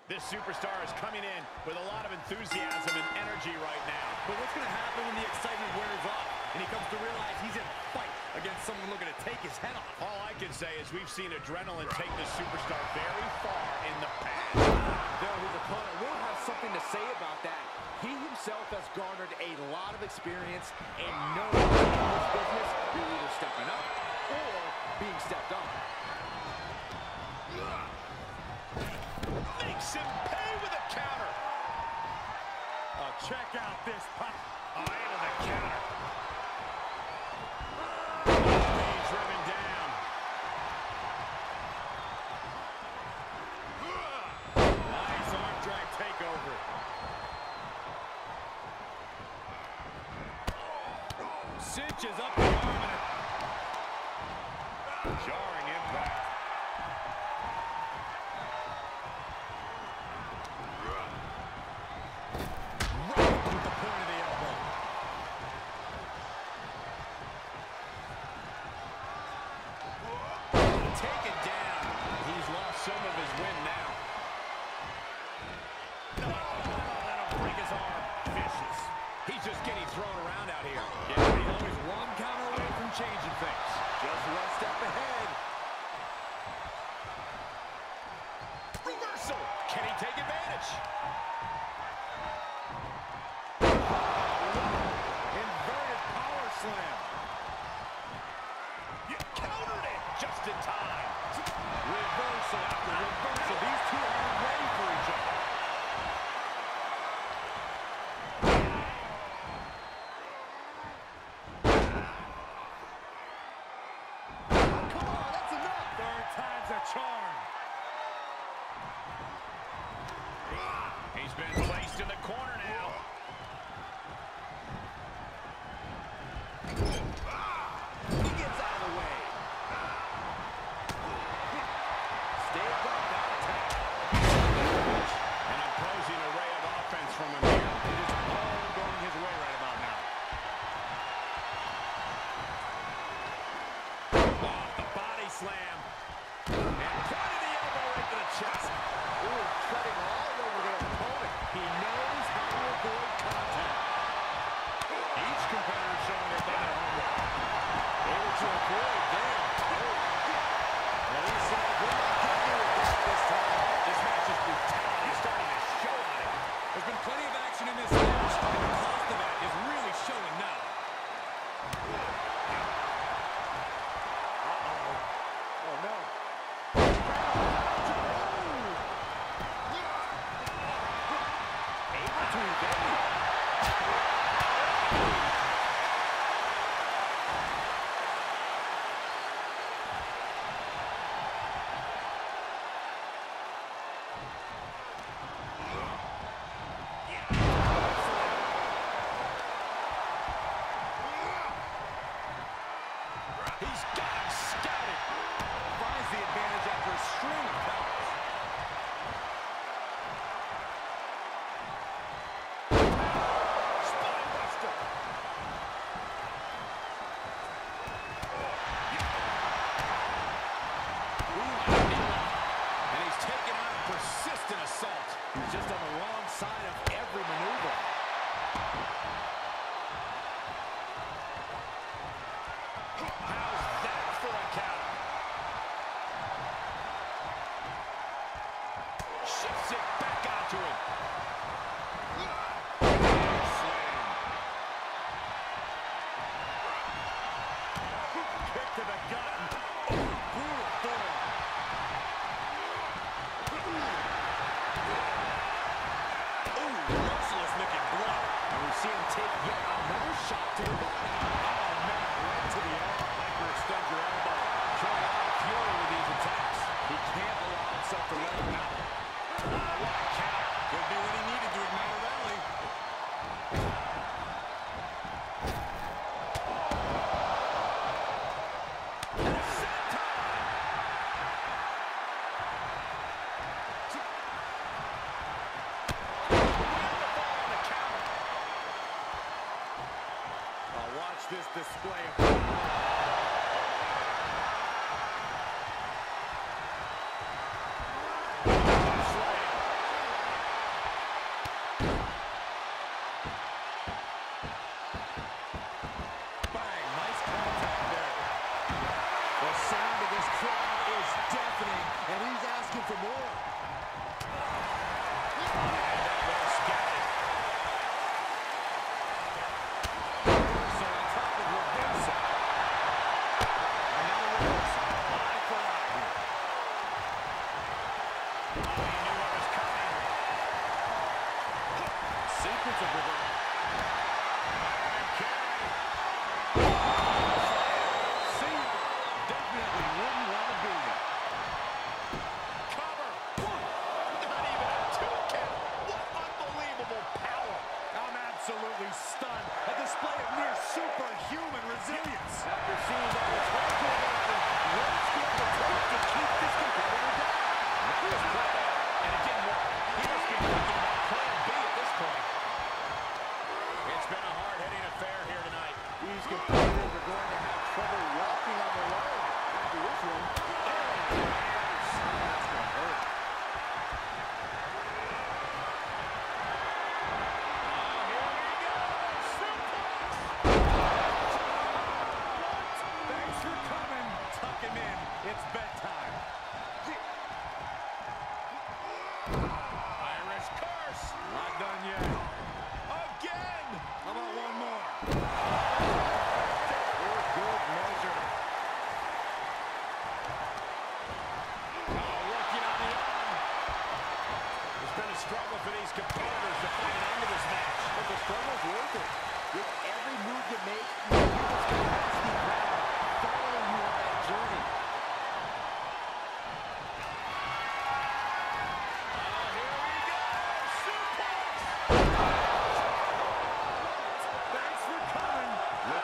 This superstar is coming in with a lot of enthusiasm and energy right now. But what's going to happen when the excitement wears off and he comes to realize he's in a fight against someone looking to take his head off? All I can say is we've seen adrenaline take this superstar very far in the past. Though his opponent will have something to say about that. He himself has garnered a lot of experience and knows in this business you're either stepping up or being stepped on. Makes him pay with a counter. Oh, check out this pop. Into the counter. Being driven down. Nice arm drag takeover. Cinches up the arm. Jarring impact. Taken down. He's lost some of his wind now. That'll break his arm. Vicious. He's just getting thrown around out here. Yeah, but he's always one counter away from changing things. Just one step ahead. Reversal. Can he take advantage? Inverted power slam. You countered it just in time. Reversal after reversal. These two aren't ready for each other. Come on, that's enough. Third time's a charm. He's been placed in the corner now. He gets out of the way. Stay above that attack. An imposing array of offense from him here. It is all going his way right about now. Off the body slam. And pointed the elbow right to the chest. Ooh, treading all over their opponent. He knows how to avoid contact. Each competitor showing their better homework. Able to avoid there. Well, he's saying good luck getting you with that this time. This match is brutality starting to show on it. There's been plenty of action in this match, and the cost of that is really showing now. Oh, no. Able to evade. He's got him scouted. Finds the advantage after a string of counters. Spinebuster. And he's taken on a persistent assault. He's just on the wrong side of every maneuver. How's that for a counter? Shifts it back onto him. Slam. Kick to the gut. Brutal forearm. Merciless looking blow. And we see him take yet another shot to the body. Oh, man, right to the elbow. Hyperextend your elbow. Showing a lot of fury with these attacks. He can't allow himself to let him out. What a counter. Could be what he needed to ignite a rally. Watch this display of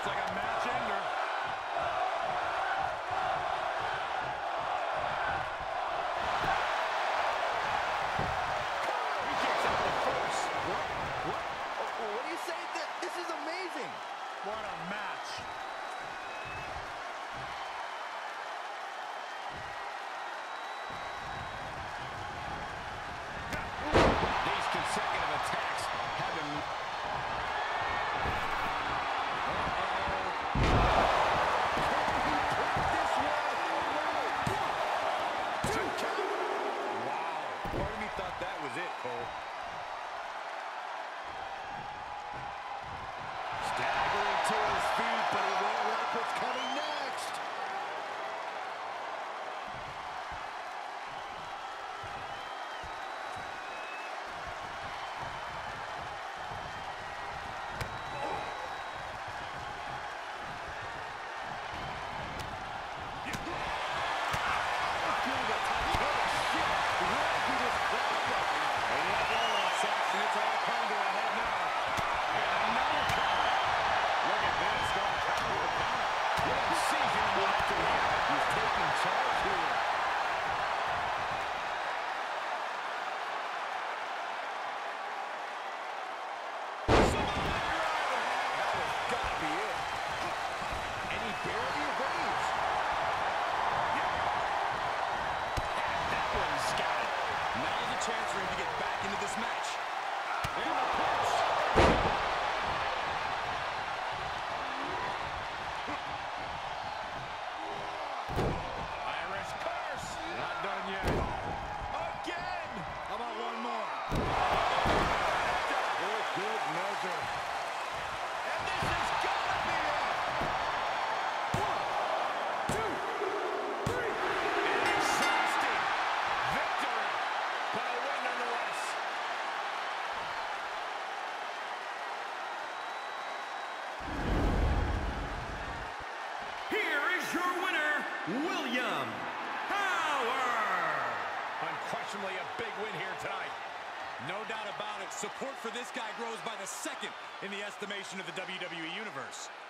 Looks like a match ender. He kicks out the first. What do you say? This is amazing. What a match. These consecutive attacks have him. Wow. Part of me thought that was it, Cole. Staggering to his feet, but he won't like what's coming next. Chance for him to get back into this match. And the punch. Irish curse. Not done yet. Again. How about one more? Good measure. And this has got to be it. 1, 2, 3. An exhausting victory. But a win nonetheless. Here is your winner, William Howard. Unquestionably a big win here tonight. No doubt about it. Support for this guy grows by the second in the estimation of the WWE Universe.